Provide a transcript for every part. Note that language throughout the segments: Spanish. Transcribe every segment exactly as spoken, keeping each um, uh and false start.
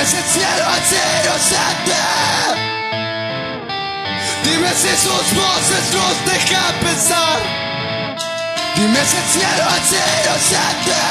Dime si el cielo así no siente. Dime si sus voces nos dejan pensar. Dime si el cielo así no siente.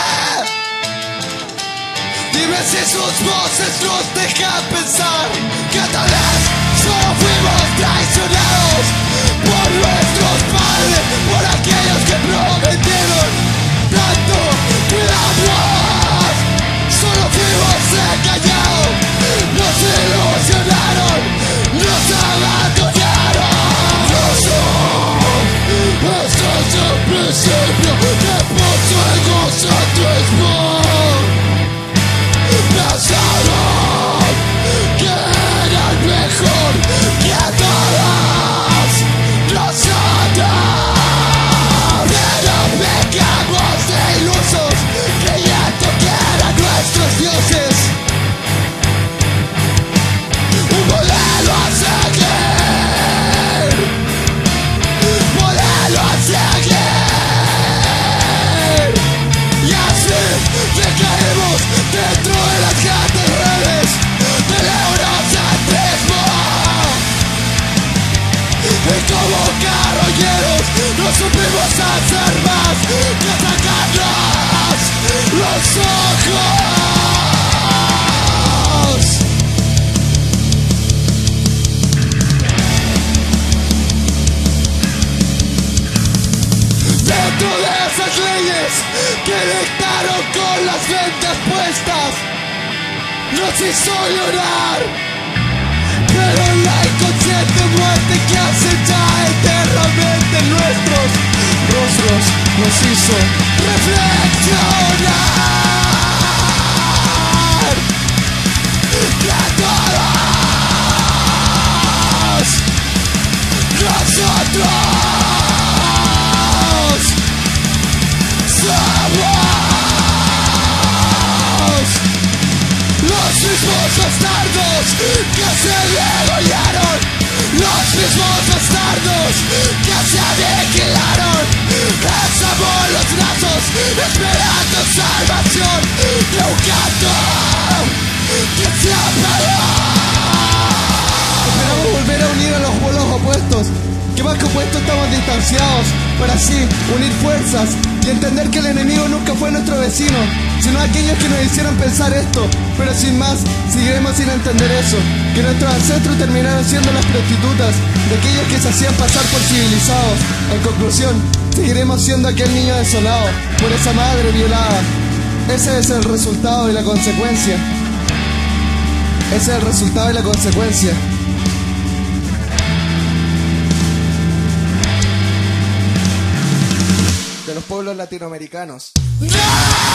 Dime si sus voces nos dejan pensar que tal vez solo fuimos traicionados por nuestros padres, por aquellos que prometieron tanto cuidarnos. Solo fuimos engañados, nos ilusionaron, nos abandonaron. No son estos el principio que puso en nosotros. Pensaron que era el mejor que todos nosotros, pero pecamos de ilusos creyendo que eran nuestros dioses. Un modelo a seguir, modelo a seguir, y así recaemos dentro de las grandes redes del eurocentrismo. Y como carroñeros no supimos hacer más que sacarnos los ojos. Dentro de esas leyes que dictaron con las ventas puestas, nos hizo llorar, pero la inconsciente muerte que acecha eternamente en nuestros rostros nos hizo reflexionar. Que todos nosotros los mismos bastardos que se degollaron, los mismos bastardos que se aniquilaron. Alzamos los brazos esperando salvación de un canto que se apagó. Esperamos volver a unir a los polos opuestos, que más que opuestos estamos distanciados, para así unir fuerzas y entender que el enemigo nunca fue nuestro vecino, sino aquellos que nos hicieron pensar esto. Pero sin más, seguiremos sin entender eso, que nuestros ancestros terminaron siendo las prostitutas de aquellos que se hacían pasar por civilizados. En conclusión, seguiremos siendo aquel niño desolado por esa madre violada. Ese es el resultado y la consecuencia. Ese es el resultado y la consecuencia. De los pueblos latinoamericanos. ¡No!